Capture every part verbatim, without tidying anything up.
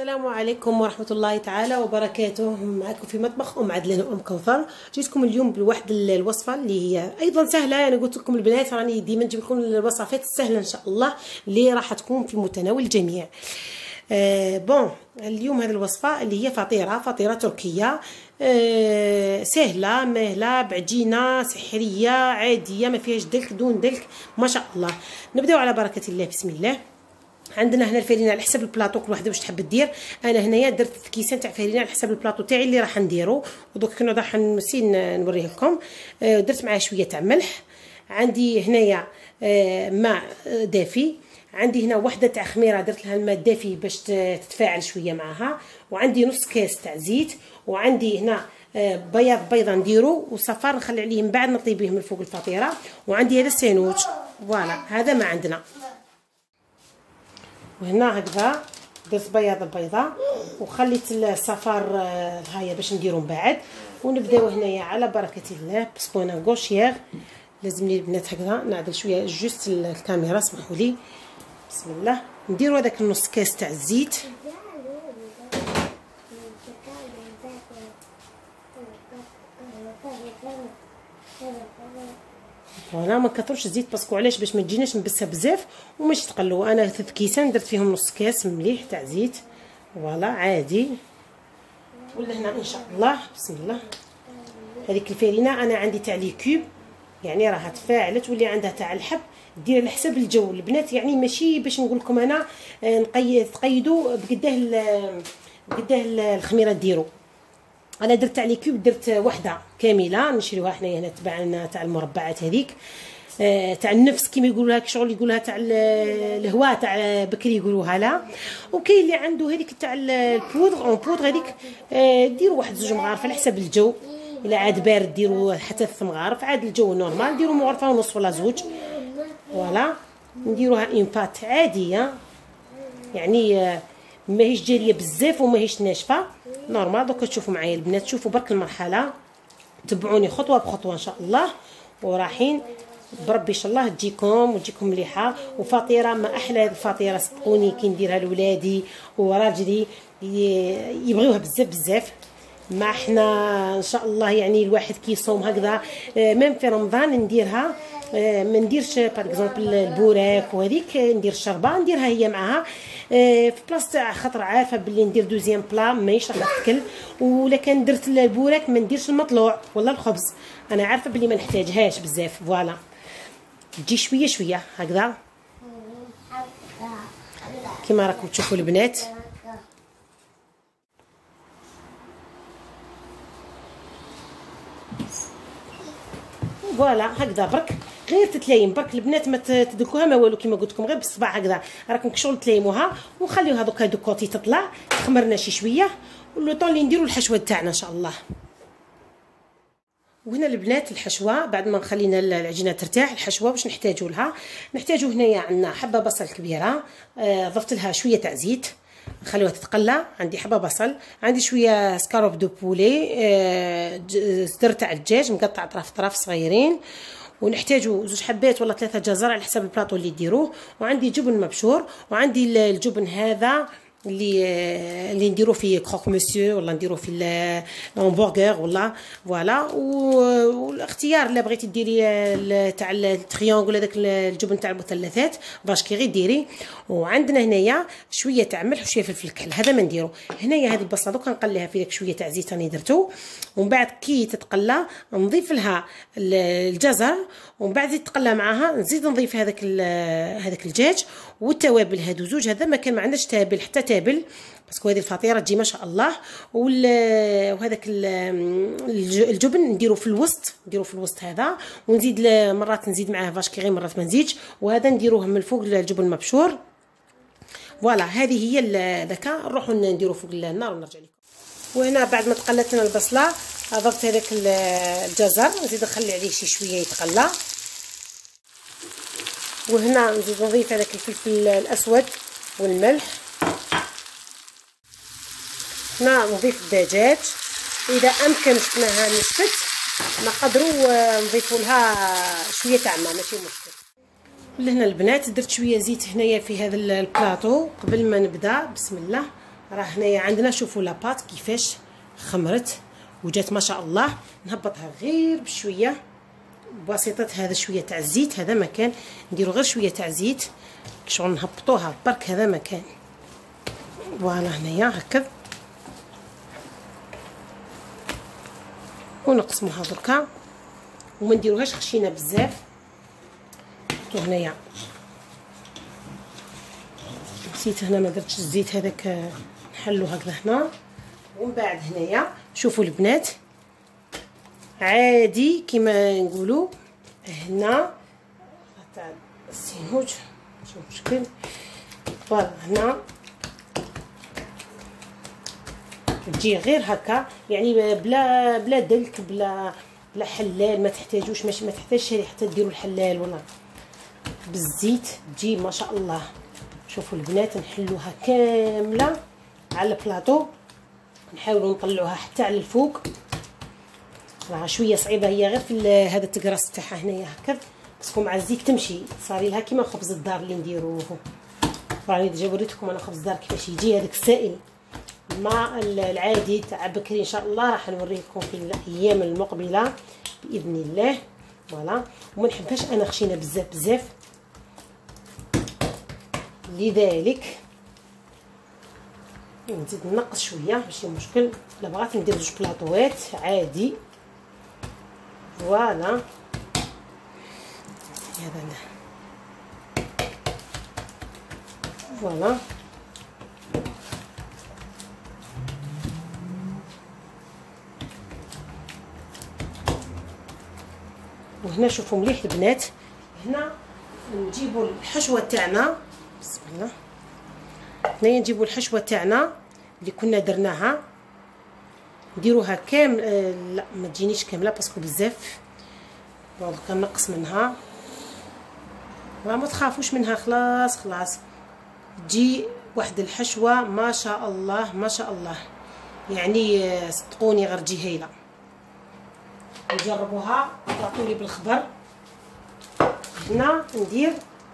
السلام عليكم ورحمة الله تعالى وبركاته. معكم في مطبخ أم عدلان وأم كوثر. جيتكم اليوم بواحد الوصفة اللي هي أيضا سهلة. أنا قلت لكم البنات راني ديما نجيب لكم الوصفات السهلة إن شاء الله اللي راح تكون في متناول الجميع. آه بون اليوم هذه الوصفة اللي هي فطيرة فطيرة تركية آه سهلة ماهلة بعجينة سحرية عادية ما فيهاش دلك دون دلك ما شاء الله. نبداو على بركة الله. بسم الله. عندنا هنا الفرينه على حسب البلاطو كل وحده واش تحب دير. انا هنايا درت كيسان تاع فرينه على حسب البلاطو تاعي اللي راح نديرو، ودوك كنا راح نسي نوريه لكم. آه درت معاه شويه تاع ملح. عندي هنايا آه ماء دافي. عندي هنا وحده تاع خميره درت لها الماء الدافي باش تتفاعل شويه معها، وعندي نص كاس تاع زيت، وعندي هنا آه بياض بيضه نديرو وصفار نخلي عليه من بعد نطيب به من فوق الفطيره، وعندي هذا الساندويتش. فوالا هذا ما عندنا. وهنا هكذا درت بياض البيضه وخليت الصفار هايا باش نديرو من بعد. ونبداو هنايا على بركه الله باسكو انا غوشيير لازم لي البنات هكذا نعدل شويه جوست الكاميرا سمحوا لي. بسم الله. نديرو هذاك النص كاس تاع الزيت. فوالا ما نكثروش الزيت باسكو علاش باش ما تجيناش مبسه بزاف وماش تقلو. انا ثلاث كيسان درت فيهم نص كاس مليح تاع زيت. فوالا عادي. ولا هنا ان شاء الله. بسم الله. هذيك الفرينه انا عندي تاع لي كوب يعني راها تفاعلت واللي عندها تاع الحب دير على حسب الجو البنات، يعني ماشي باش نقول لكم انا نقيد تقيدوا بقداه بقداه الخميره ديروا. انا درت تاع لي كوب درت وحده كامله نشريوها حنايا هنا تبعنا تاع المربعات هذيك آه تاع النفس كيما يقولوا لها شغل يقولها تاع الهواء تاع بكري يقولوها لا. وكاين اللي عنده هذيك تاع البودغ اون بودغ هذيك آه ديروا واحد زوج مغارف على حسب الجو. الا عاد بارد ديروا حتى ثلاث مغارف، عاد الجو نورمال ديروا مغرفه ونص ولا زوج. فوالا نديروها اون بات عاديه يعني آه ماهيش جاريه بزاف وماهيش ناشفه نورمال. دوكا تشوفوا معايا البنات شوفوا برك المرحله تبعوني خطوه بخطوه ان شاء الله وراحين بربي ان شاء الله تجيكم وتجيكم مليحه. وفطيره ما احلى هذه الفطيره صدقوني كي نديرها لولادي وراجلي يبغيوها بزاف بزاف. ما احنا ان شاء الله يعني الواحد كي يصوم هكذا ميم في رمضان نديرها ما نديرش باغ اكزومبل البوراك وهذيك ندير الشربه نديرها هي معها في بلاصه تاع خاطر عارفه باللي ندير دوزيام بلا ماهيش راح تاكل. ولا كان درت البوراك ما نديرش المطلوع ولا الخبز انا عارفه باللي ما نحتاجهاش بزاف. فوالا تجي شويه شويه هكذا كيما راكم تشوفوا البنات. فوالا هكذا برك غير تتلايم برك البنات ما تدركوها ما والو كيما قلت لكم غير بالصباع هكذا راكم كشغل تلايموها ونخليوها دوكا دو كوتي تطلع تخمرنا شي شويه ولو طون اللي نديرو الحشوه تاعنا ان شاء الله. وهنا البنات الحشوه بعد ما خلينا العجينه ترتاح الحشوه باش نحتاجوا لها. نحتاجوا هنايا عندنا حبه بصل كبيره آه ضفت لها شويه تاع زيت نخليوها تتقلى. عندي حبه بصل، عندي شويه سكاروب دو بولي آه صدر تاع الدجاج مقطع اطراف اطراف صغيرين، ونحتاجوا زوج حبات ولا ثلاثه جزر على حسب البلاطو اللي ديروه. وعندي جبن مبشور، وعندي الجبن هذا اللي اللي نديرو في كروك مسيو ولا نديرو في الهامبرغر ولا فوالا. والاختيار الا بغيتي ديري تاع التريونغل هذاك الجبن تاع المثلثات باشكي غير ديري. وعندنا هنايا شويه تاع ملح وشويه فلفل كحل هذا ما نديرو. هنايا هذه البصله دوك نقليها في داك شويه تاع زيت راني درتو، ومن بعد كي تتقلى نضيف لها الجزر، ومن بعد تتقلى معاها نزيد نضيف هذاك هذاك الدجاج والتوابل هادو زوج. هذا ما كان ما عندناش تابل حتى تابل باسكو هذه الفطيره تجي ما شاء الله. وهذاك الجبن نديرو في الوسط نديرو في الوسط هذا، ونزيد مرات نزيد معاه فاشكي غير مرات ما نزيدش، وهذا نديروه من الفوق الجبن المبشور. فوالا هذه هي ذاك نروحوا نديرو فوق النار ونرجع لكم. وهنا بعد ما تقلت لنا البصله ضفت هذاك الجزر نزيد نخلي عليه شي شويه يتقلى. وهنا نزيد نضيف هذاك الفلفل الاسود والملح. هنا نضيف الدجاج اذا امكن شفناها نشفت نقدروا نضيفوا لها شويه تاع ماء ماشي مشكل. لهنا البنات درت شويه زيت هنايا في هذا البلاطو قبل ما نبدا. بسم الله راه هنايا عندنا شوفوا لاباط كيفاش خمرت وجات ما شاء الله. نهبطها غير بشويه بواسطه هذا شويه تاع الزيت، هذا مكان نديرو غير شويه تاع زيت شغل نهبطوها برك، هذا مكان. فوالا هنايا هكذا ونقسموها دركا وما نديروهاش خشينه بزاف. حطو هنايا نسيت هنا ما درتش الزيت هذاك، نحلو هكذا هنا. ومن بعد هنايا شوفوا البنات عادي كيما نقولوا هنا تاع السينوج شوف مشكل. فوالا هنا تجي غير هكا يعني بلا بلا دلك بلا بلا حلال، ما تحتاجوش ماشي ما تحتاجش حتى ديروا الحلال ولا بالزيت تجي ما شاء الله. شوفوا البنات نحلوها كامله على البلاطو، نحاولوا نطلعوها حتى على الفوق. راه شويه صعيبه هي غير في هذا التقراص تاعها هنايا هكا، باسكو مع الزيت تمشي صاري لها كيما خبز الدار اللي نديروه. راني ديجا وريتكم انا خبز الدار كيفاش يجي هذاك السائل مع العادي تاع بكري. ان شاء الله راح نوريكم في الايام المقبله باذن الله. فوالا وما نحبهاش انا خشينه بزاف بزاف، لذلك نزيد نقص شويه ماشي مشكل. الا بغات ندير جوج بلاطوات عادي. فوالا هذا لا فوالا وهنا شوفوا مليح البنات. هنا نجيبوا الحشوه تاعنا بسم الله. هنايا نجيبوا الحشوه تاعنا اللي كنا درناها نديروها كامل. آه لا ما تجينيش كامله باسكو بزاف، دونك كنقص منها. راه ما تخافوش منها، خلاص خلاص تجي واحد الحشوه ما شاء الله ما شاء الله، يعني آه صدقوني غير تجي هايله. نجربوها تعطوني بالخبر. هنا ندير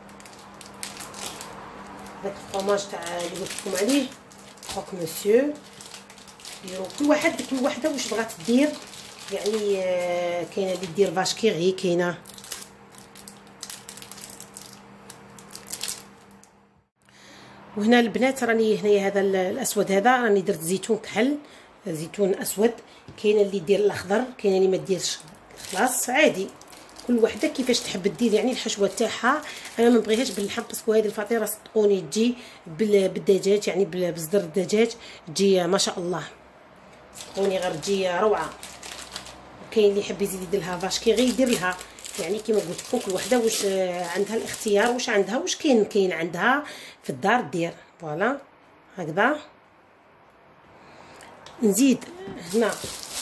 داك الفرماج تاع اللي قلت لكم عليه خوك مسيو. ديروا كل واحد كل وحده واش بغات دير، يعني آه كاينه اللي دير فاش كيغي، كاينه وهنا البنات راني هنايا هذا الاسود هذا راني درت زيتون كحل، زيتون اسود. كاينه اللي دير الاخضر، كاينه اللي ما ديرش، خلاص عادي كل وحده كيفاش تحب دير. يعني الحشوه تاعها انا ما نبغيهاش باللحم باسكو هذه الفطيره صدقوني تجي بالدجاج، يعني بصدر الدجاج تجي ما شاء الله صدقوني غير تجي روعه. وكاين اللي يحب يزيد يدير لها فاش كيغي يدير لها، يعني كيما قلت لكم كل وحده واش عندها الاختيار، واش عندها واش كاين كاين عندها في الدار دير. فوالا هكذا نزيد هنا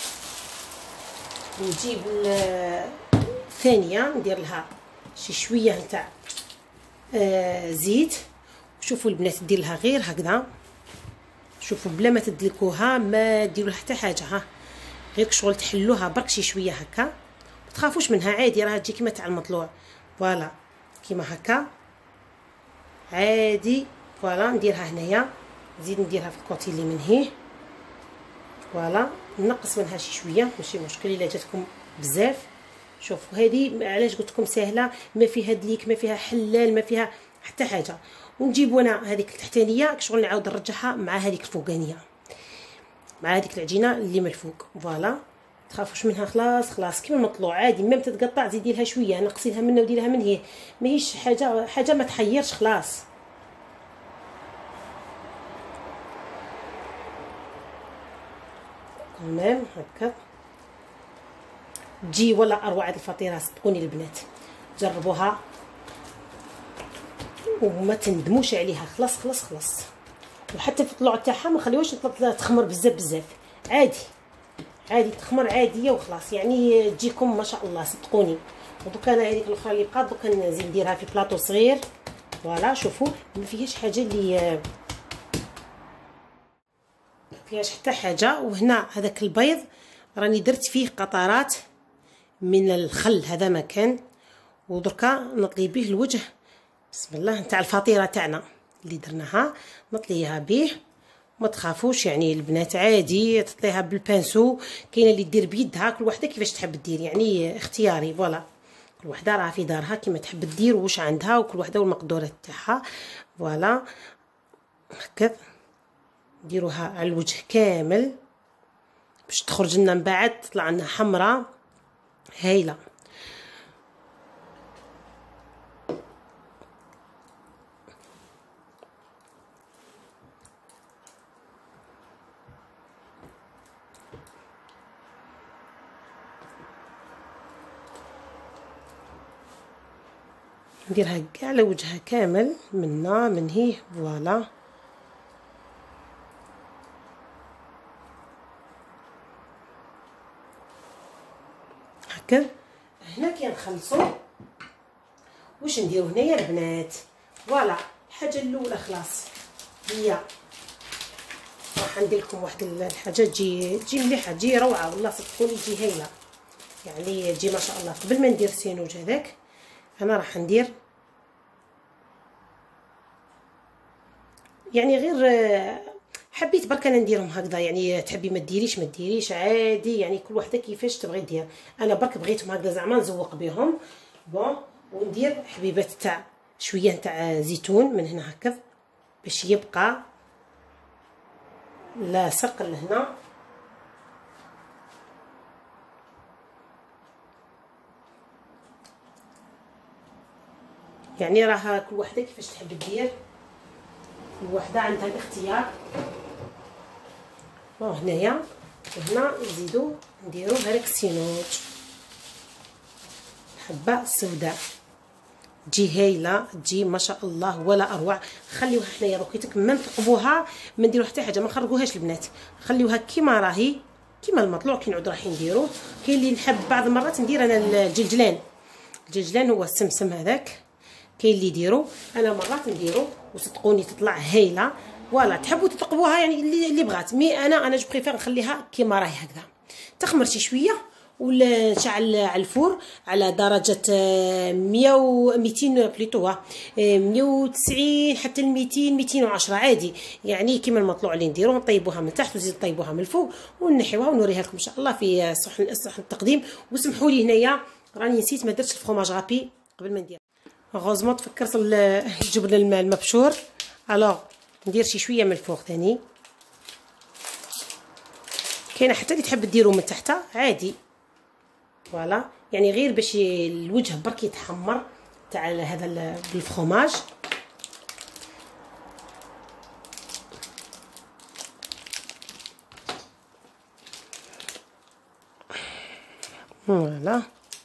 نجيب الثانيه ندير لها شي شويه نتاع آه زيت. شوفوا البنات دير لها غير هكذا، شوفوا بلا ما تدلكوها ما ديروا حتى حاجه، ها غير شغل تحلوها برك شي شويه هكا، ما تخافوش منها عادي راه تجي كيما تاع المطلوع. فوالا كيما هكا عادي. فوالا نديرها هنايا، نزيد نديرها في الكوتي اللي من هيه. فوالا نقص منها شي شويه ماشي مشكل الا جاتكم بزاف. شوفوا هذه علاش قلت لكم ساهله، ما فيها دليك ما فيها حلال ما فيها حتى حاجه. ونجيب انا هذيك التحتانيه شغل نعاود نرجعها مع هذيك الفوقانيه مع هذيك العجينه اللي من الفوق. فوالا تخافوش منها، خلاص خلاص كيما المطلوع عادي. ميم تتقطع زيدي لها شويه، نقصيها منها وديرها من هي، ماهيش حاجه حاجه ما تحيرش خلاص. تمام هكا تجي ولا اروع هاد الفطيره صدقوني البنات جربوها وما تندموش عليها. خلاص خلاص خلاص. وحتى في الطلوع تاعها ما خليوش تخمر بزاف بزاف، عادي عادي تخمر عاديه وخلاص، يعني تجيكم ما شاء الله صدقوني. ودوك انا هذيك الاخرى اللي بقات دوك نزيد نديرها في بلاطو صغير. فوالا شوفوا ما فيهاش حاجه اللي ما فيهاش حتى حاجه. وهنا هذاك البيض راني درت فيه قطرات من الخل، هذا مكان. ودركا نطلي به الوجه بسم الله نتاع الفطيره تاعنا اللي درناها، نطليها به. ما تخافوش يعني البنات عادي تطليها بالبانسو، كاينه اللي دير بيدها، كل وحده كيفاش تحب دير يعني اختياري. فوالا كل وحده راه في دارها كيما تحب دير واش عندها، وكل وحده والمقدورات تاعها. فوالا هكا نديروها على الوجه كامل باش تخرج لنا من بعد تطلع لنا حمراء هايله. نديرها كاع على وجهها كامل منا من هيه. فوالا هكا. هنا كي نخلصوا واش نديرو هنايا البنات؟ فوالا الحاجه الاولى خلاص هي راح ندير لكم واحد الحاجه تجي تجي مليحه تجي روعه والله صدقوني تجي هايله يعني تجي ما شاء الله. قبل ما ندير السينوج هذاك انا راح ندير يعني غير حبيت برك انا نديرهم هكذا، يعني تحبي ما ديريش ما ديريش عادي، يعني كل وحده كيفاش تبغي دير. انا برك بغيتهم هكذا زعما نزوق بهم. بون وندير حبيبات تاع شويه تاع زيتون من هنا هكذا باش يبقى لاصق لهنا. يعني راه كل وحده كيفاش تحب دير، كل وحده عندها الاختيار. ها هنايا وهنا نزيدو نديرو هذاك السينوج الحبه السوداء تجي هايله تجي ما شاء الله ولا اروع. خليوها حنايا روكيتك ما نثقبوها ما نديرو حتى حاجه ما نخرجوهاش البنات، خليوها كيما راهي كيما المطلوع كي نعود رايحين نديروه. كاين اللي نحب بعض المرات ندير انا الجلجلان، الجلجلان هو السمسم هذاك كاين اللي يديرو، انا مرات نديرو وصدقوني تطلع هايله. فوالا تحبوا تثقبوها يعني اللي اللي بغات، مي انا انا جو بريفير نخليها كيما راهي هكذا. تخمر شي شويه ولا نشعل على الفور على درجه مية و ميتين بليتو مية وتسعين حتى ل ميتين ميتين وعشرة عادي، يعني كيما المطلوع اللي نديروه. نطيبوها من تحت وزيد طيبوها من الفوق ونحيوها ونوريها لكم ان شاء الله في صحن صحن التقديم. وسمحوا لي هنايا راني نسيت ما درتش الفرماج غابي قبل ما ندير. غوزمون تفكرت الجبن الماء المبشور، الوغ ندير شي شويه من الفوق ثاني. كاينه حتى اللي تحب ديرو من تحت عادي. فوالا يعني غير باش الوجه برك يتحمر تاع هذا بالفرماج. فوالا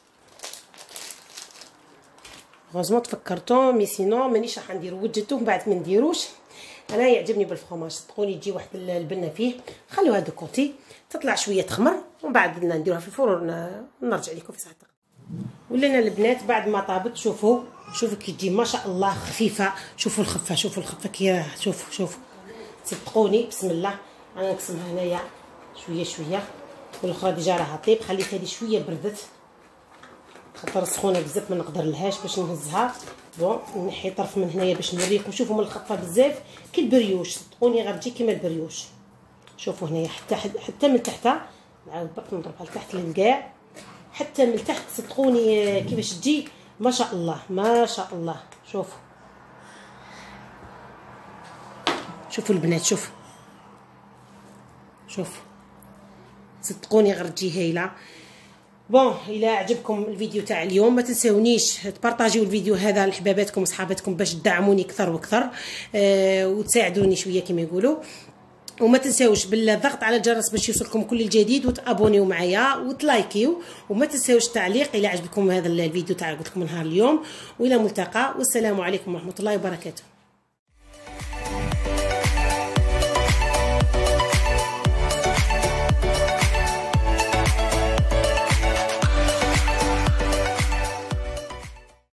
غوزمون تفكرتو مي سينو مانيش راح ندير وجدته من بعد ما نديروش. انا يعجبني بالفرماج صدقوني تجي واحد البنه فيه. خليوها دو كوتي تطلع شويه تخمر ومن بعد نديروها في الفرن ونرجع لكم في ساعه. ولينا البنات بعد ما طابت شوفوا شوفوا كي تجي ما شاء الله خفيفه. شوفوا الخفه شوفوا الخفه كي شوفوا شوفوا صدقوني بسم الله. انا نقسمها هنايا شويه شويه والاخرى ديجا راها طيب. خليت هذه شويه بردت خاطر سخونه بزاف ما نقدر لهاش باش نهزها. بون نحي طرف من هنايا باش نوريكم. شوفوا من الخفه بزاف كي البريوش صدقوني غتجي كيما البريوش. شوفوا هنايا حتى حتى من تحت نعاود برك نضربها لتحت للكاع حتى من تحت صدقوني كيفاش تجي ما شاء الله ما شاء الله. شوفوا شوفوا البنات شوفوا شوفوا صدقوني غير تجي هايله. بون الى عجبكم الفيديو تاع اليوم ما تنساونيش تبارطاجيو الفيديو هذا لحباباتكم وصحاباتكم باش تدعموني اكثر واكثر أه وتساعدوني شويه كما يقولوا. وما تنساوش بالضغط على الجرس باش يوصلكم كل الجديد وتابونيو معايا وتلايكيو. وما تنساوش التعليق الى عجبكم هذا الفيديو تاع قلت لكم نهار اليوم. والى ملتقى والسلام عليكم ورحمه الله وبركاته.